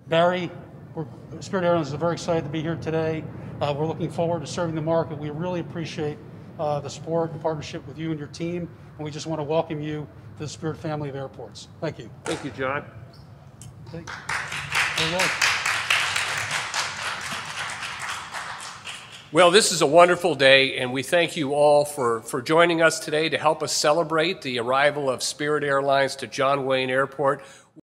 Barry, Spirit Airlines is very excited to be here today. We're looking forward to serving the market. We really appreciate the support and partnership with you and your team, and we just want to welcome you to the Spirit family of airports. Thank you. Thank you, John. Thank you. Well, this is a wonderful day, and we thank you all for joining us today to help us celebrate the arrival of Spirit Airlines to John Wayne Airport.